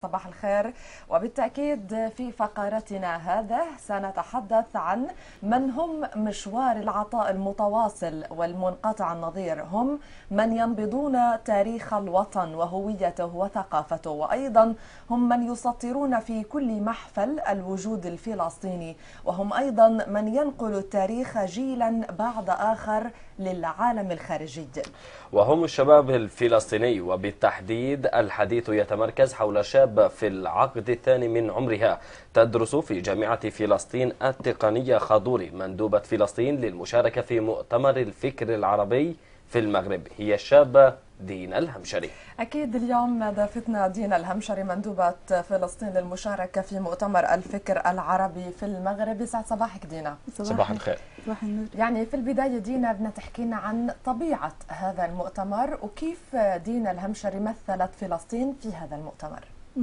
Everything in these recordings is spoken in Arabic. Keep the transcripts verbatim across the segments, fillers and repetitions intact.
صباح الخير. وبالتأكيد في فقرتنا هذا سنتحدث عن من هم مشوار العطاء المتواصل والمنقطع النظير، هم من ينبضون تاريخ الوطن وهويته وثقافته، وأيضا هم من يسطرون في كل محفل الوجود الفلسطيني، وهم أيضا من ينقل التاريخ جيلا بعد آخر للعالم الخارجي، وهم الشباب الفلسطيني. وبالتحديد الحديث يتمركز حول شاب في العقد الثاني من عمرها تدرس في جامعة فلسطين التقنية خاضوري، مندوبة فلسطين للمشاركة في مؤتمر الفكر العربي في المغرب. هي الشابة دينا الهمشري. أكيد اليوم ضيفتنا دينا الهمشري مندوبة فلسطين للمشاركة في مؤتمر الفكر العربي في المغرب. يسعد صباحك دينا. صباح الخير. صباح النور. يعني في البداية دينا بدنا تحكي لنا عن طبيعة هذا المؤتمر وكيف دينا الهمشري مثلت فلسطين في هذا المؤتمر.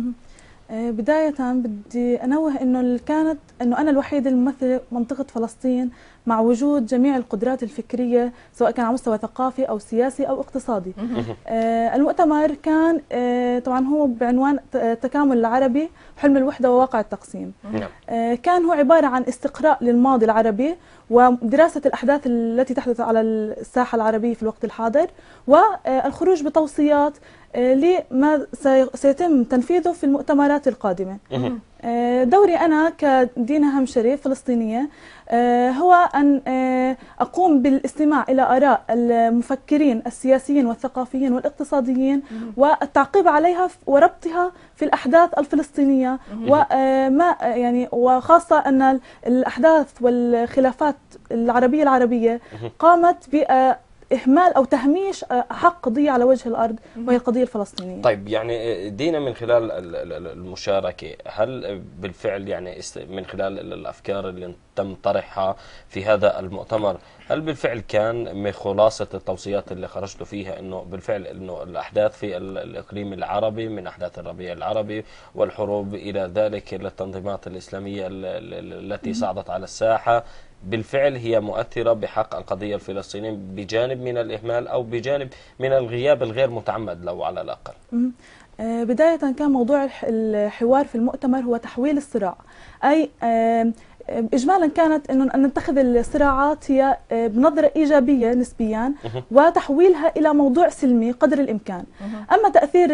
بداية بدي أنوه أنه كانت أنه أنا الوحيد الممثل منطقة فلسطين مع وجود جميع القدرات الفكرية سواء كان على مستوى ثقافي أو سياسي أو اقتصادي. آه المؤتمر كان آه طبعا هو بعنوان التكامل العربي حلم الوحدة وواقع التقسيم. آه كان هو عبارة عن استقراء للماضي العربي ودراسة الأحداث التي تحدث على الساحة العربية في الوقت الحاضر، والخروج بتوصيات لما سيتم تنفيذه في المؤتمرات القادمة. دوري أنا كدينا همشري فلسطينية هو أن أقوم بالاستماع إلى آراء المفكرين السياسيين والثقافيين والاقتصاديين والتعقيب عليها وربطها في الأحداث الفلسطينية، وما يعني وخاصة أن الأحداث والخلافات العربية العربية قامت ب إهمال أو تهميش حق قضية على وجه الأرض وهي القضية الفلسطينية. طيب يعني دينا من خلال المشاركة هل بالفعل يعني من خلال الأفكار اللي تم طرحها في هذا المؤتمر هل بالفعل كان من خلاصة التوصيات اللي خرجتوا فيها انه بالفعل انه الأحداث في الإقليم العربي من أحداث الربيع العربي والحروب إلى ذلك للتنظيمات الإسلامية التي صعدت على الساحة بالفعل هي مؤثرة بحق القضية الفلسطينية بجانب من الإهمال أو بجانب من الغياب الغير متعمد لو على الأقل؟ بداية كان موضوع الحوار في المؤتمر هو تحويل الصراع، أي إجمالا كانت أنه أن نتخذ الصراعات هي بنظرة إيجابية نسبيا وتحويلها إلى موضوع سلمي قدر الإمكان. أما تأثير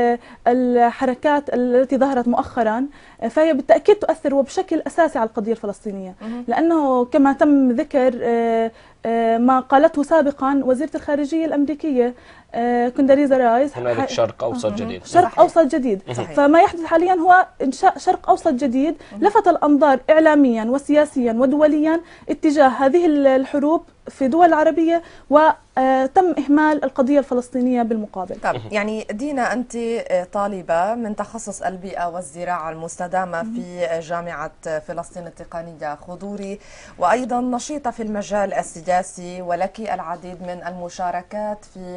الحركات التي ظهرت مؤخرا فهي بالتأكيد تؤثر وبشكل أساسي على القضية الفلسطينية، لأنه كما تم ذكر ما قالته سابقا وزيرة الخارجية الأمريكية كوندريزا رايس، هنالك شرق أوسط جديد. شرق صحيح. أوسط جديد. صحيح. فما يحدث حاليا هو إنشاء شرق أوسط جديد لفت الأنظار إعلاميا وسياسيا ودوليا اتجاه هذه الحروب في دول العربية وتم إهمال القضية الفلسطينية بالمقابل. طب يعني دينا أنت طالبة من تخصص البيئة والزراعة المستدامة في جامعة فلسطين التقنية خاضوري، وأيضا نشيطة في المجال السياسي ولك العديد من المشاركات في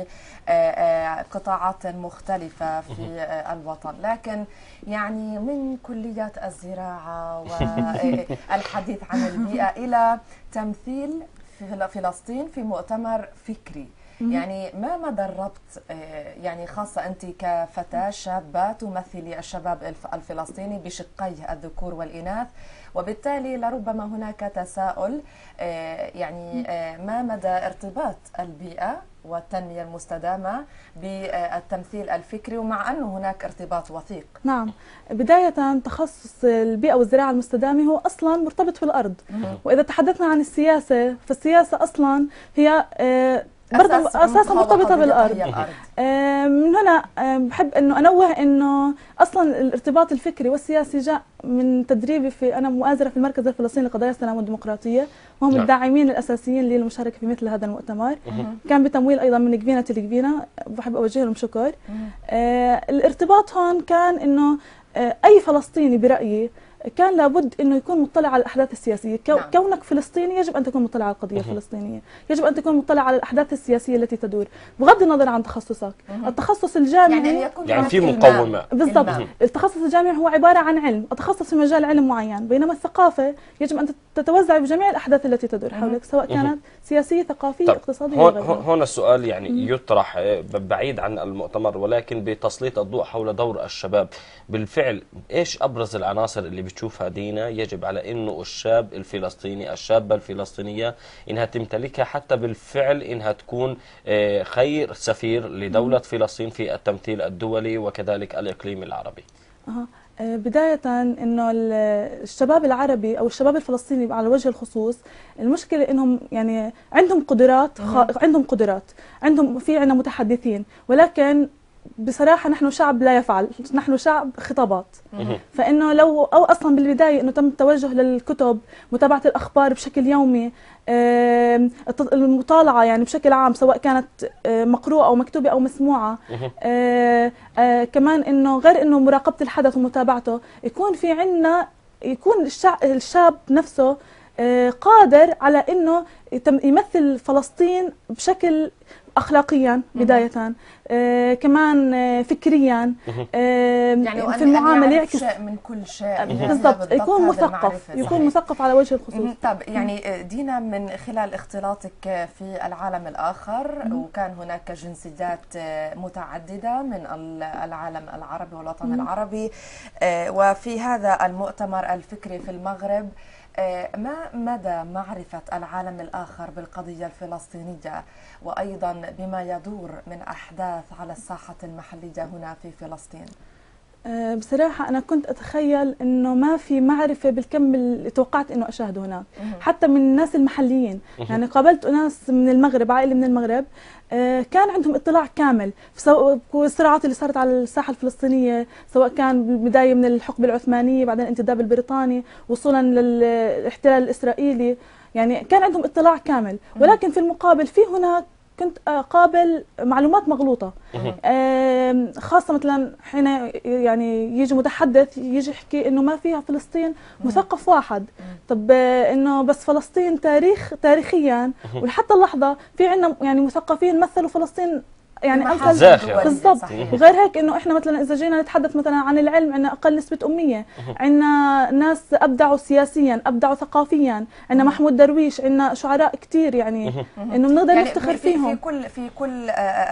قطاعات مختلفة في الوطن، لكن يعني من كليات الزراعة والحديث عن البيئة إلى تمثيل فلسطين في مؤتمر فكري، يعني ما مدى الربط، يعني خاصة أنت كفتاة شابة تمثلي الشباب الفلسطيني بشقيه الذكور والإناث، وبالتالي لربما هناك تساؤل يعني ما مدى ارتباط البيئة والتنمية المستدامة بالتمثيل الفكري، ومع أنه هناك ارتباط وثيق. نعم، بداية تخصص البيئة والزراعة المستدامة هو أصلا مرتبط في الأرض، وإذا تحدثنا عن السياسة فالسياسة أصلا هي برضه أساسا مرتبطة بالأرض. من هنا بحب أنه أنوه أنه أصلا الارتباط الفكري والسياسي جاء من تدريبي في أنا مؤازرة في المركز الفلسطيني لقضايا السلام والديمقراطية، وهم نعم. الداعمين الأساسيين للمشاركة في مثل هذا المؤتمر. كان بتمويل أيضا من جبينة الجبينة، بحب أوجه لهم شكر. آه الارتباط هون كان أنه آه أي فلسطيني برأيي كان لابد انه يكون مطلع على الاحداث السياسيه، كو نعم. كونك فلسطيني يجب ان تكون مطلع على القضيه الفلسطينيه، يجب ان تكون مطلع على الاحداث السياسيه التي تدور بغض النظر عن تخصصك. التخصص الجامعي يعني, يعني في مقومه بالضبط. التخصص الجامعي هو عباره عن علم، اتخصص في مجال علم معين، بينما الثقافه يجب ان تتوزع بجميع الأحداث التي تدور حولك، سواء كانت سياسية، ثقافية، اقتصادية هون وغيرها. هون السؤال يعني يطرح بعيد عن المؤتمر، ولكن بتسليط الضوء حول دور الشباب. بالفعل ايش ابرز العناصر اللي بتشوفها دينا يجب على انه الشاب الفلسطيني، الشابة الفلسطينية انها تمتلكها حتى بالفعل انها تكون خير سفير لدولة فلسطين في التمثيل الدولي وكذلك الإقليم العربي؟ أه. بداية انه الشباب العربي او الشباب الفلسطيني على وجه الخصوص، المشكلة انهم يعني عندهم قدرات خ... عندهم قدرات، عندهم في عندنا متحدثين، ولكن بصراحة نحن شعب لا يفعل، نحن شعب خطابات. فإنه لو أو أصلا بالبداية إنه تم التوجه للكتب، متابعة الأخبار بشكل يومي، المطالعة يعني بشكل عام سواء كانت مقروءة أو مكتوبة أو مسموعة، كمان إنه غير إنه مراقبة الحدث ومتابعته، يكون في عنا يكون الشاب نفسه قادر على إنه يمثل فلسطين بشكل أخلاقيا بداية، آه كمان آه فكريا، آه يعني في المعاملة يعكس من كل شيء بالضبط، يكون مثقف، يكون مثقف على وجه الخصوص. طب يعني دينا، من خلال اختلاطك في العالم الآخر، مم. وكان هناك جنسيات متعددة من العالم العربي والوطن مم. العربي، آه وفي هذا المؤتمر الفكري في المغرب، ما مدى معرفة العالم الآخر بالقضية الفلسطينية وأيضا بما يدور من أحداث على الساحة المحلية هنا في فلسطين؟ بصراحة أنا كنت أتخيل أنه ما في معرفة بالكم اللي توقعت أنه أشاهده هناك، حتى من الناس المحليين. يعني قابلت ناس من المغرب، عائلة من المغرب، كان عندهم اطلاع كامل في الصراعات اللي صارت على الساحة الفلسطينية، سواء كان بالبداية من الحقبة العثمانية، بعدين الانتداب البريطاني، وصولا للاحتلال الإسرائيلي. يعني كان عندهم اطلاع كامل، ولكن في المقابل في هناك كنت أقابل معلومات مغلوطة، خاصة مثلا حين يعني يجي متحدث يجي يحكي إنه ما فيها فلسطين مثقف واحد. طب إنه بس فلسطين تاريخ تاريخيا ولحتى اللحظة في عندنا يعني مثقفين مثلوا فلسطين يعني أمثال بالضبط. وغير هيك إنه إحنا مثلا إذا جينا نتحدث مثلا عن العلم، عندنا أقل نسبة أمية، عندنا ناس أبدعوا سياسيا، أبدعوا ثقافيا، عندنا محمود درويش، عندنا شعراء كتير يعني إنه بنقدر يعني نفتخر في فيهم. في كل في كل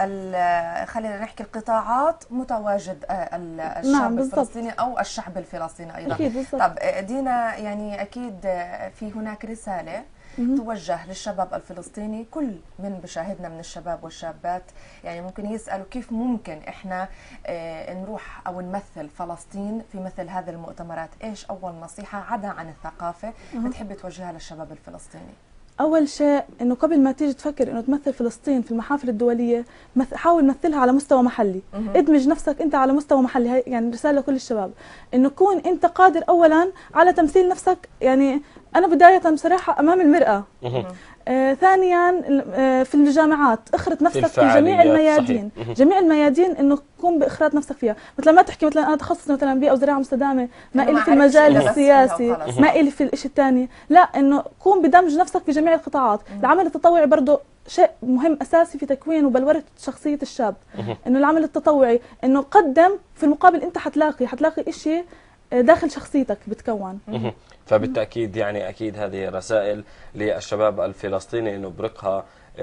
خلينا نحكي القطاعات متواجد الشعب نعم الفلسطيني أو الشعب الفلسطيني أيضا. طب دينا، يعني أكيد في هناك رسالة توجه للشباب الفلسطيني، كل من بشاهدنا من الشباب والشابات يعني ممكن يسألوا كيف ممكن إحنا اه نروح أو نمثل فلسطين في مثل هذه المؤتمرات. إيش أول نصيحة عدا عن الثقافة بتحبي توجهها للشباب الفلسطيني؟ أول شيء إنه قبل ما تيجي تفكر إنه تمثل فلسطين في المحافل الدولية، حاول مثلها على مستوى محلي، ادمج نفسك أنت على مستوى محلي. هي يعني رسالة لكل الشباب إنه كون أنت قادر أولا على تمثيل نفسك. يعني أنا بداية بصراحة أمام المرأة، آه ثانيا آه في الجامعات اخرط نفسك في, في جميع الميادين، جميع الميادين انه تقوم باخراط نفسك فيها. مثلا ما تحكي مثلا انا تخصص مثلا بيئه وزراعه مستدامه، ما الي في المجال السياسي، ما الي في الشيء الثاني، لا، انه قوم بدمج نفسك في جميع القطاعات. العمل التطوعي برضه شيء مهم اساسي في تكوين وبلوره شخصيه الشاب، انه العمل التطوعي انه قدم في المقابل انت حتلاقي حتلاقي شيء داخل شخصيتك بتكون. فبالتأكيد يعني أكيد هذه رسائل للشباب الفلسطيني إنه برقها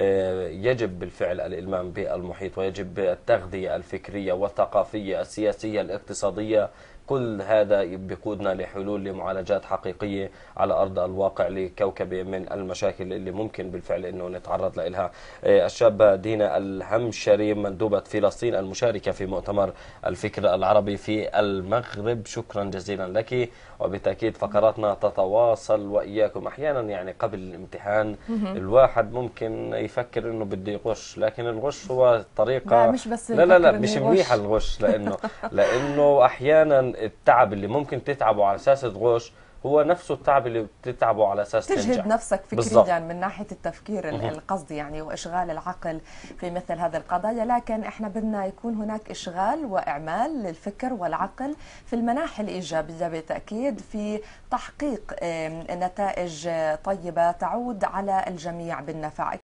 يجب بالفعل الإلمام بالمحيط، ويجب التغذية الفكرية والثقافية السياسية الاقتصادية. كل هذا بيقودنا لحلول لمعالجات حقيقية على أرض الواقع لكوكبة من المشاكل اللي ممكن بالفعل أنه نتعرض لها. الشابة دينا الهمشري، مندوبة فلسطين المشاركة في مؤتمر الفكر العربي في المغرب، شكرا جزيلا لك. وبالتأكيد فقراتنا تتواصل وإياكم. أحيانا يعني قبل الامتحان الواحد ممكن يفكر أنه بده يغش، لكن الغش هو طريقة، لا مش بس لا لا لا مش منيحة الغش، لأنه لأنه أحيانا التعب اللي ممكن تتعبه على اساس تغش هو نفسه التعب اللي بتتعبه على اساس تنجح. تجهد نفسك فكريا بالزبط. من ناحيه التفكير القصدي يعني واشغال العقل في مثل هذه القضايا، لكن احنا بدنا يكون هناك اشغال واعمال للفكر والعقل في المناحي الايجابيه بالتاكيد، في تحقيق نتائج طيبه تعود على الجميع بالنفع.